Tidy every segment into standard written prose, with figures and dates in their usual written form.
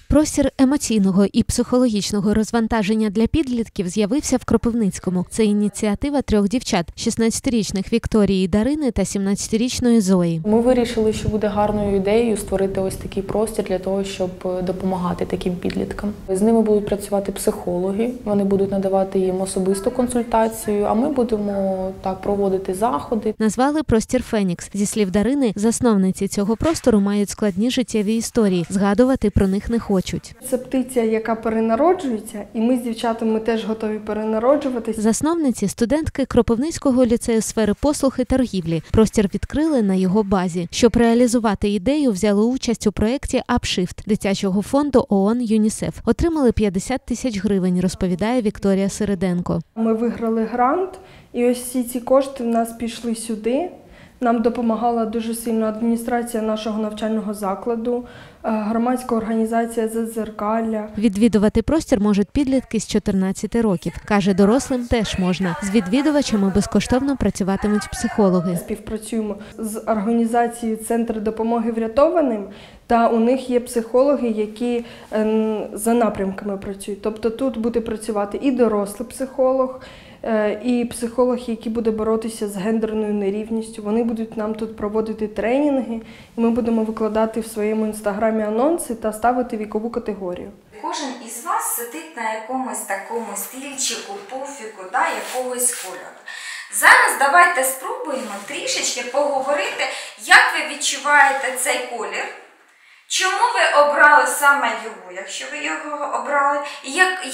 Простір емоційного і психологічного розвантаження для підлітків з'явився в Кропивницькому. Це ініціатива 3 дівчат – 16-річних Вікторії, Дарини та 17-річної Зої. Ми вирішили, що буде гарною ідеєю створити ось такий простір для того, щоб допомагати таким підліткам. З ними будуть працювати психологи, вони будуть надавати їм особисту консультацію, а ми будемо так проводити заходи. Назвали простір «Фенікс». Зі слів Дарини, засновниці цього простору мають складні життєві історії, згадувати про них не хочуть. Це птиця, яка перенароджується, і ми з дівчатами теж готові перенароджуватись. Засновниці – студентки Кропивницького ліцею сфери послуг і торгівлі. Простір відкрили на його базі. Щоб реалізувати ідею, взяли участь у проєкті «Апшифт» дитячого фонду ООН «ЮНІСЕФ». Отримали 50 тисяч гривень, розповідає Вікторія Середенко. Ми виграли грант, і ось всі ці кошти в нас пішли сюди. Нам допомагала дуже сильно адміністрація нашого навчального закладу, громадська організація «Зазеркалля». Відвідувати простір можуть підлітки з 14 років. Каже, дорослим теж можна. З відвідувачами безкоштовно працюватимуть психологи. Співпрацюємо з організацією «Центр допомоги врятованим», та у них є психологи, які за напрямками працюють. Тобто тут буде працювати і дорослий психолог, і психолог, який буде боротися з гендерною нерівністю. Вони будуть нам тут проводити тренінги, і ми будемо викладати в своєму інстаграмі анонси та ставити вікову категорію. Кожен із вас сидить на якомусь такому стільчику, пуфіку, якогось кольору. Зараз давайте спробуємо трішечки поговорити, як ви відчуваєте цей колір. Чому ви обрали саме його, якщо ви його обрали? І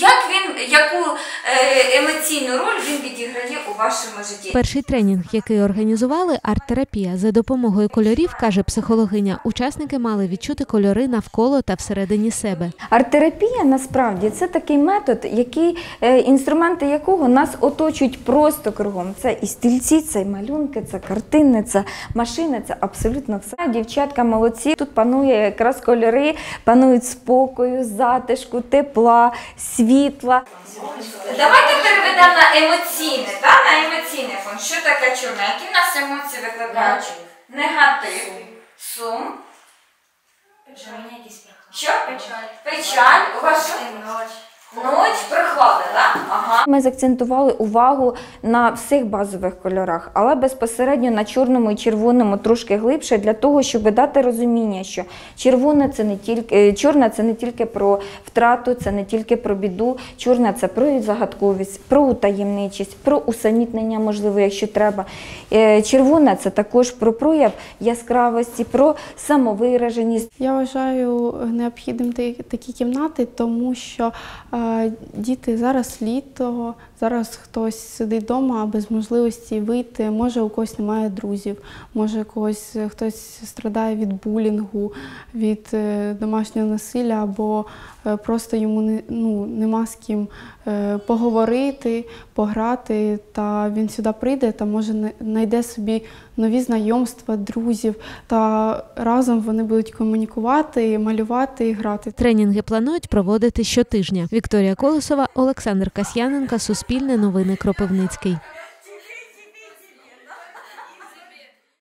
яку емоційну роль він відіграє у вашому житті? Перший тренінг, який організували – арт-терапія. За допомогою кольорів, каже психологиня, учасники мали відчути кольори навколо та всередині себе. Арт-терапія, насправді, це такий метод, інструменти якого нас оточують просто кругом. Це і стільці, це і малюнки, це картини, це машини, це абсолютно все. Дівчатка молодці, тут панує якраз кольори, панують спокою, затишку, тепла, світла. Давайте переведемо на емоційне, на емоційний фон. Що таке чорне? Які в нас емоції викликають? Негатив, сум. Що? Печаль. У вас що? Ночь, прохлада, так? Ага. Ми закцентували увагу на всіх базових кольорах, але безпосередньо на чорному і червоному трошки глибше, для того, щоб дати розуміння, що чорне це не тільки про втрату, це не тільки про біду, чорне це про загадковість, про утаємничість, про усамітнення, можливо, якщо треба. Червоне це також про прояв яскравості, про самовираженість. Я вважаю необхідним такі кімнати, тому що діти зараз літо, зараз хтось сидить вдома без можливості вийти, може у когось немає друзів, може хтось страдає від булінгу, від домашнього насилля, або просто йому нема з ким поговорити, пограти, та він сюди прийде та може знайде собі нові знайомства, друзів, та разом вони будуть комунікувати, малювати і грати. Тренінги планують проводити щотижня. Вікторія Колесова, Олександр Касьяненко, Суспільне новини, Кропивницький.